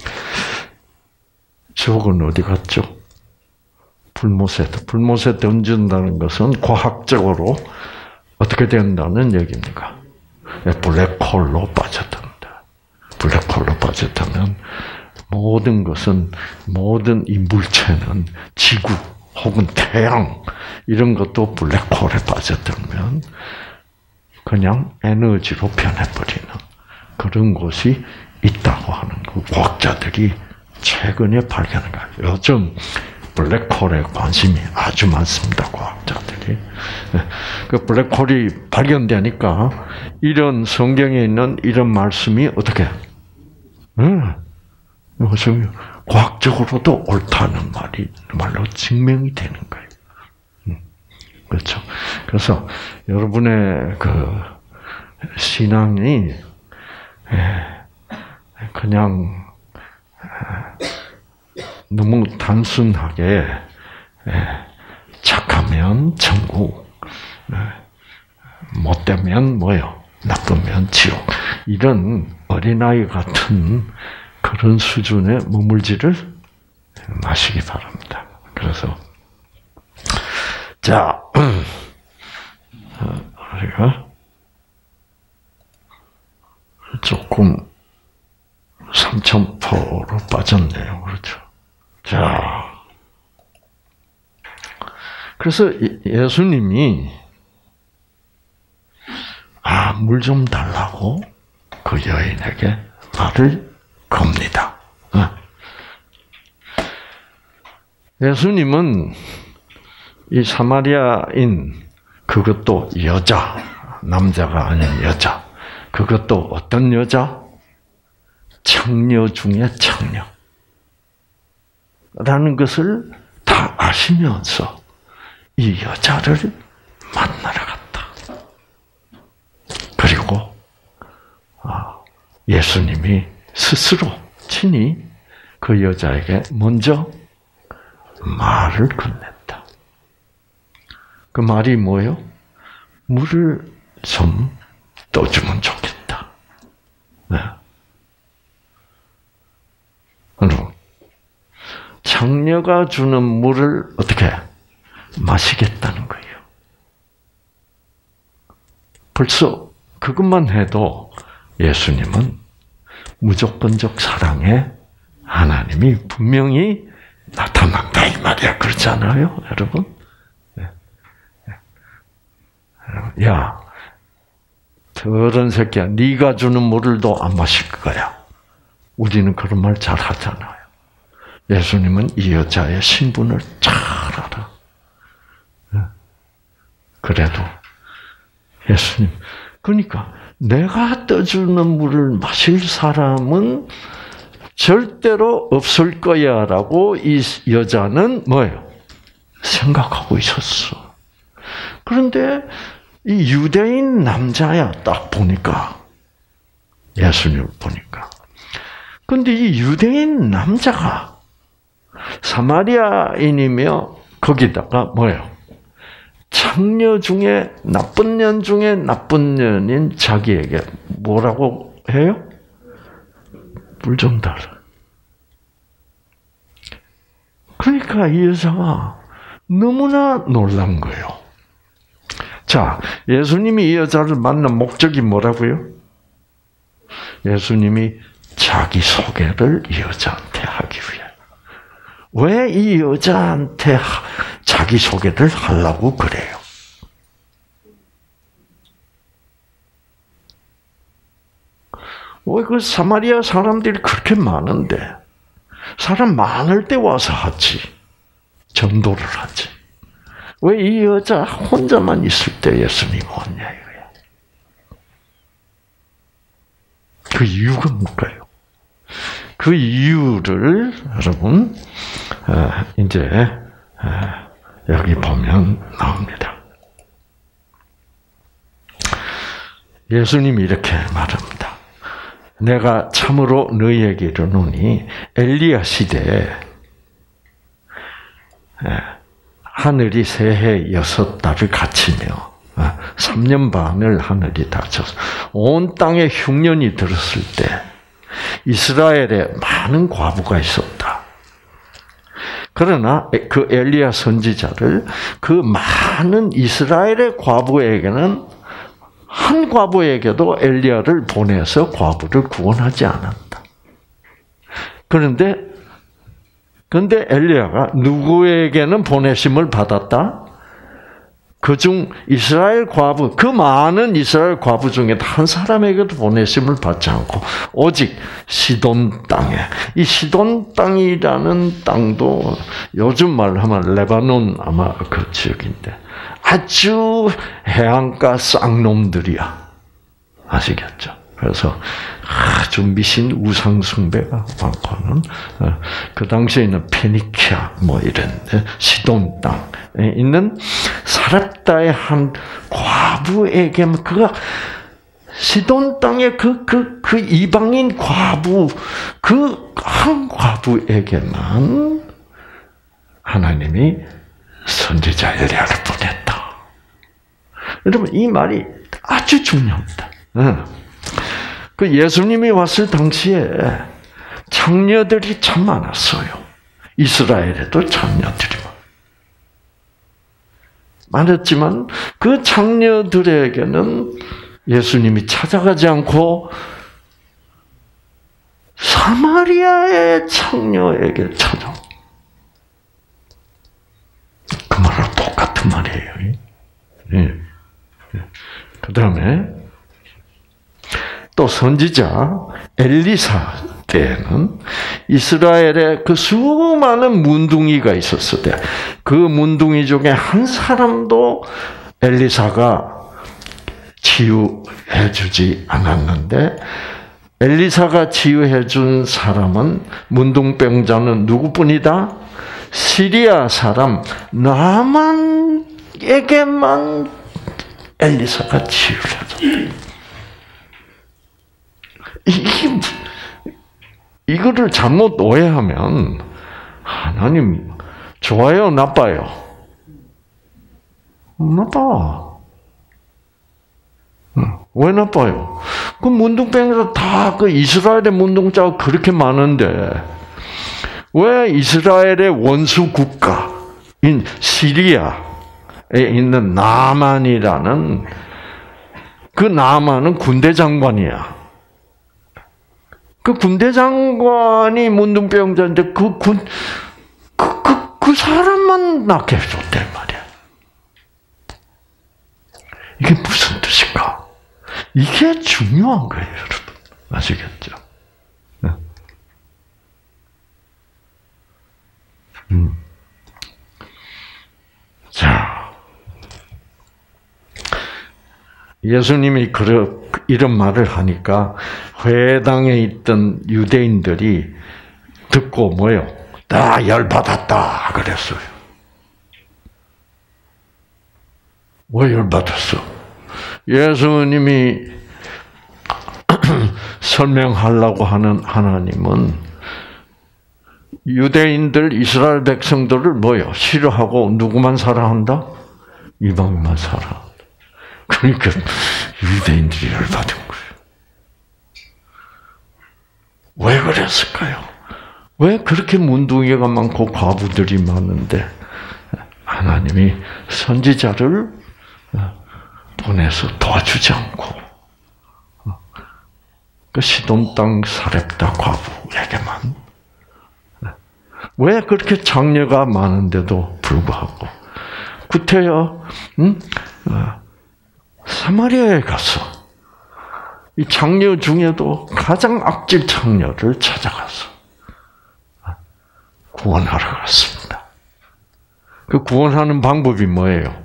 저건 어디 갔죠? 불못에, 불못에 던진다는 것은 과학적으로 어떻게 된다는 얘기입니까? 블랙홀로 빠져든다. 블랙홀로 빠졌다면 모든 것은, 모든 이 물체는 지구 혹은 태양 이런 것도 블랙홀에 빠져들면 그냥 에너지로 변해버리는 그런 곳이 있다고 하는 그 과학자들이 최근에 발견한 거예요. 요즘 블랙홀에 관심이 아주 많습니다, 과학자들이. 그 블랙홀이 발견되니까 이런 성경에 있는 이런 말씀이 어떻게, 응, 무슨 과학적으로도 옳다는 말이 말로 증명이 되는 거예요. 그렇죠. 그래서 여러분의 그 신앙이 그냥 너무 단순하게 착하면 천국, 못되면 뭐요? 나쁘면 지옥. 이런 어린아이 같은 그런 수준에 머물지를 마시기 바랍니다. 그래서 자, 우리가 조금 삼천포로 빠졌네요. 그렇죠. 자, 그래서 예수님이 아, 물 좀 달라고 그 여인에게 말을 겁니다. 예수님은 이 사마리아인, 그것도 여자, 남자가 아닌 여자, 그것도 어떤 여자? 청녀 중에 청녀. 라는 것을 다 아시면서 이 여자를 만나러 갔다. 그리고 예수님이 스스로 친히 그 여자에게 먼저 말을 건넸다. 그 말이 뭐예요? 물을 좀 떠주면 좋겠다. 네. 장녀가 주는 물을 어떻게 마시겠다는 거예요. 벌써 그것만 해도 예수님은 무조건적 사랑에 하나님이 분명히 나타난다 이 말이야. 그렇지 않아요, 여러분? 야, 더러운 새끼야, 네가 주는 물을도 안 마실 거야. 우리는 그런 말 잘 하잖아요. 예수님은 이 여자의 신분을 잘 알아. 그래도 예수님, 그러니까 내가 떠주는 물을 마실 사람은 절대로 없을 거야라고 이 여자는 뭐예요? 생각하고 있었어. 그런데 이 유대인 남자야, 딱 보니까. 예수님을 보니까. 그런데 이 유대인 남자가 사마리아인이며 거기다가 뭐예요? 창녀 중에 나쁜 년 중에 나쁜 년인 자기에게 뭐라고 해요? 물 좀 달라. 그러니까 이 여자가 너무나 놀란 거예요. 자, 예수님이 이 여자를 만난 목적이 뭐라고요? 예수님이 자기 소개를 이 여자한테 하기 위해. 왜 이 여자한테 자기 소개를 하려고 그래요? 왜 그 사마리아 사람들이 그렇게 많은데 사람 많을 때 와서 하지, 전도를 하지. 왜 이 여자 혼자만 있을 때 예수님이 왔냐 이거야. 그 이유가 뭘까요? 그 이유를 여러분 이제 여기 보면 나옵니다. 예수님이 이렇게 말합니다. 내가 참으로 너희에게 이르노니 엘리야 시대에 하늘이 새해 여섯 달을 갇히며 삼 년 반을 하늘이 닫혀서 온 땅에 흉년이 들었을 때 이스라엘에 많은 과부가 있었다. 그러나 그 엘리야 선지자를 그 많은 이스라엘의 과부에게는 한 과부에게도 엘리야를 보내서 과부를 구원하지 않았다. 그런데 그런데 엘리야가 누구에게는 보내심을 받았다? 그중 이스라엘 과부, 그 많은 이스라엘 과부 중에 한 사람에게도 보내심을 받지 않고 오직 시돈 땅에, 이 시돈 땅이라는 땅도 요즘 말로 하면 레바논 아마 그 지역인데 아주 해안가 쌍놈들이야. 아시겠죠? 그래서 아주 미신 우상 숭배가 많고는 그 당시에는 페니키아 뭐 이런 시돈 땅에 있는 사렙다의 한 과부에게만 그가 시돈 땅의 그 그 그 이방인 과부 그 한 과부에게만 하나님이 선지자 엘리야를 보냈다. 여러분 이 말이 아주 중요합니다. 그 예수님이 왔을 당시에 창녀들이 참 많았어요. 이스라엘에도 창녀들이 많았지만 그 창녀들에게는 예수님이 찾아가지 않고 사마리아의 창녀에게 찾아. 그 말은 똑같은 말이에요. 예. 그 다음에 또 선지자 엘리사 때에는 이스라엘에 그 수많은 문둥이가 있었을 때 그 문둥이 중에 한 사람도 엘리사가 치유해주지 않았는데 엘리사가 치유해준 사람은 문둥병자는 누구뿐이다? 시리아 사람 나만에게만 엘리사가 치유를 해줬다. 이게 이거를 잘못 오해하면 하나님 좋아요, 나빠요? 나빠. 왜 나빠요? 그 문둥병자 다 그 이스라엘의 문둥자가 그렇게 많은데 왜 이스라엘의 원수 국가인 시리아에 있는 나만이라는 그 나만은 군대 장관이야. 그 군대 장관이 문둥병자인데 그 군, 그, 그, 그 사람만 낫게 해줬단 말이야. 이게 무슨 뜻일까? 이게 중요한 거예요, 여러분. 아시겠죠? 네. 음. 자. 예수님이 그러, 이런 말을 하니까 회당에 있던 유대인들이 듣고 뭐요? 다 열받았다 그랬어요. 왜 열받았어? 예수님이 설명하려고 하는 하나님은 유대인들, 이스라엘 백성들을 뭐요? 싫어하고 누구만 사랑한다? 이방인만 사랑한다. 그러니까 유대인들이 열받은 거예요. 왜 그랬을까요? 왜 그렇게 문둥이가 많고 과부들이 많은데 하나님이 선지자를 보내서 도와주지 않고 그 시돈 땅 사렙다 과부에게만 왜 그렇게 장녀가 많은데도 불구하고 구태여 응? 사마리아에 가서 이 장녀 중에도 가장 악질 장녀를 찾아가서 구원하러 갔습니다. 그 구원하는 방법이 뭐예요?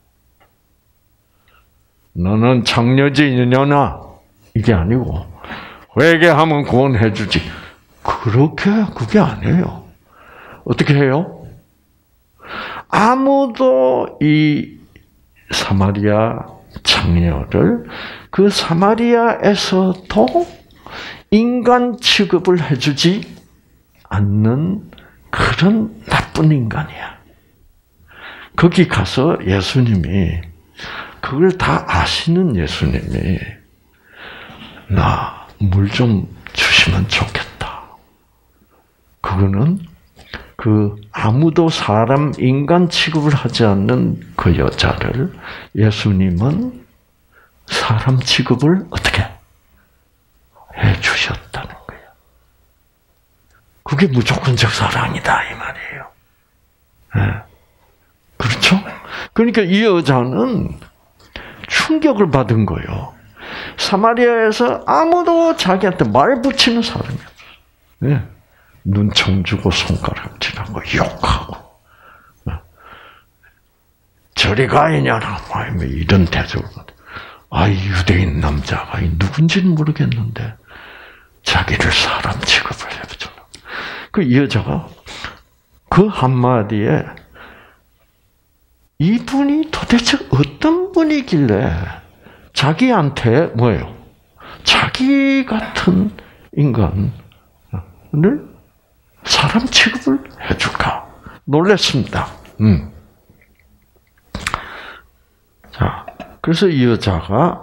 너는 장녀지 이년아 이게 아니고 회개하면 구원해주지. 그렇게 그게 아니에요. 어떻게 해요? 아무도 이 사마리아 장녀를 그 사마리아에서도 인간 취급을 해주지 않는 그런 나쁜 인간이야. 거기 가서 예수님이 그걸 다 아시는 예수님이 나 물 좀 주시면 좋겠다. 그거는 그 아무도 사람 인간 취급을 하지 않는 그 여자를 예수님은 사람 취급을 어떻게 해 주셨다는 거예요. 그게 무조건적 사랑이다 이 말이에요. 네. 그렇죠? 그러니까 이 여자는 충격을 받은 거예요. 사마리아에서 아무도 자기한테 말 붙이는 사람이 없어요. 네. 눈총 주고 손가락질하고 욕하고 저리 가 이년아 뭐 이런 대접을 받아. 아, 유대인 남자가 누군지는 모르겠는데 자기를 사람 취급을 해줘. 그 이 여자가 그 한마디에 이분이 도대체 어떤 분이길래 자기한테 뭐예요? 자기 같은 인간을 사람 취급을 해줄까? 놀랐습니다. 음. 자, 그래서 이 여자가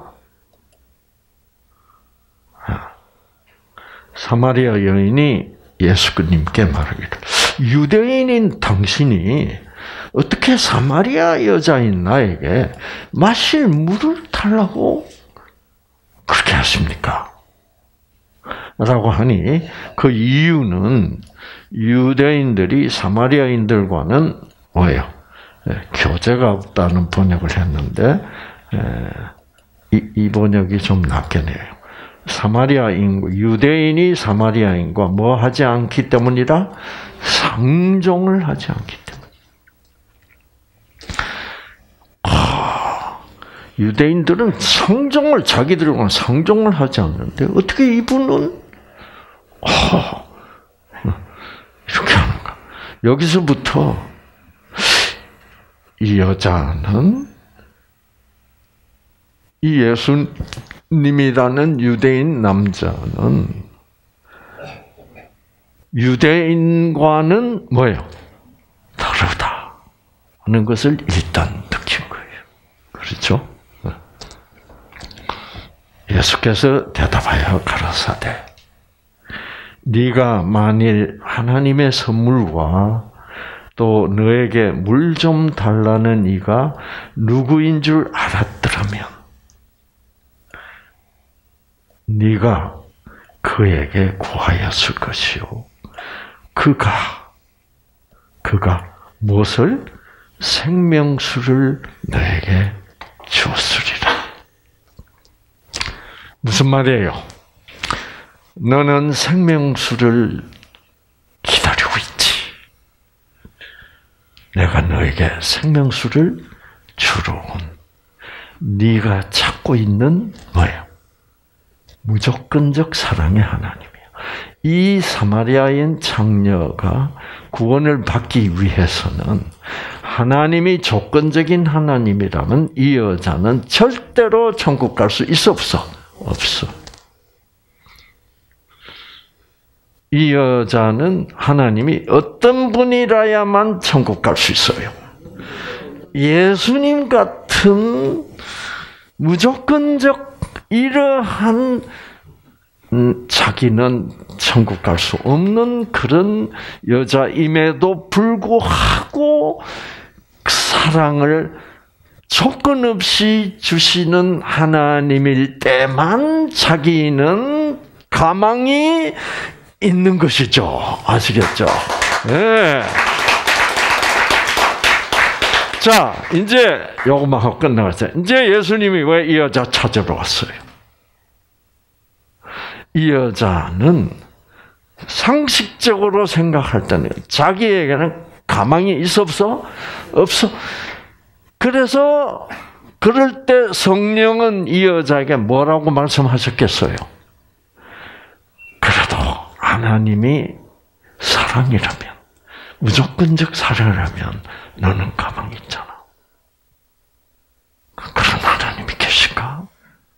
사마리아 여인이 예수님께 말하기를 유대인인 당신이 어떻게 사마리아 여자인 나에게 마실 물을 달라고 그렇게 하십니까? 라고 하니 그 이유는 유대인들이 사마리아인들과는 뭐예요? 교제가 없다는 번역을 했는데 이, 이 번역이 좀 낫겠네요. 사마리아인 유대인이 사마리아인과 뭐 하지 않기 때문이라 상종을 하지 않기 때문. 아, 유대인들은 상종을 자기들과 상종을 하지 않는데 어떻게 이분은 아, 이렇게 하는가? 여기서부터 이 여자는 이 예수님이라는 유대인 남자는 유대인과는 뭐예요? 다르다 하는 것을 일단 느낀 거예요. 그렇죠? 예수께서 대답하여 가라사대 네가 만일 하나님의 선물과 또 너에게 물 좀 달라는 이가 누구인 줄 알았더라면 네가 그에게 구하였을 것이요 그가 그가 무엇을 생명수를 너에게 주었으리라. 무슨 말이에요? 너는 생명수를 기다리고 있지. 내가 너에게 생명수를 주러 온 네가 찾고 있는 뭐예요? 무조건적 사랑의 하나님이에요. 이 사마리아인 장녀가 구원을 받기 위해서는 하나님이 조건적인 하나님이라면 이 여자는 절대로 천국 갈 수 있어 없어? 없어. 이 여자는 하나님이 어떤 분이라야만 천국 갈 수 있어요? 예수님 같은 무조건적 이러한 자기는 천국 갈 수 없는 그런 여자임에도 불구하고 사랑을 조건 없이 주시는 하나님일 때만 자기는 가망이 있는 것이죠. 아시겠죠? 네. 자, 이제 요것만 하고 끝나갔어요. 이제 예수님이 왜 이 여자 찾으러 왔어요? 이 여자는 상식적으로 생각할 때는 자기에게는 가망이 있어 없어? 없어. 그래서 그럴 때 성령은 이 여자에게 뭐라고 말씀하셨겠어요? 그래도 하나님이 사랑이라면, 무조건적 사랑이라면 너는 가망이 있잖아. 그런 하나님이 계실까?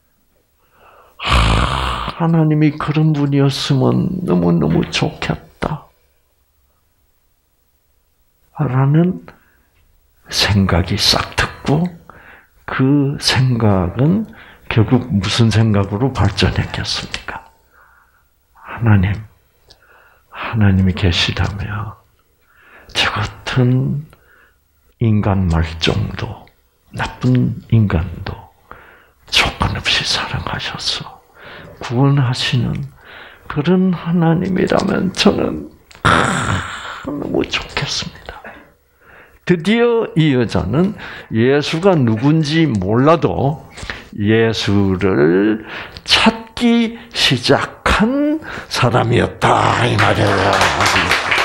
하나님이 그런 분이었으면 너무너무 좋겠다. 라는 생각이 싹 텄고 그 생각은 결국 무슨 생각으로 발전했겠습니까? 하나님, 하나님이 계시다면 저 같은 인간 말종도 나쁜 인간도 조건 없이 사랑하셔서 구원하시는 그런 하나님이라면 저는 아, 너무 좋겠습니다. 드디어 이 여자는 예수가 누군지 몰라도 예수를 찾기 시작한 사람이었다 이 말이에요.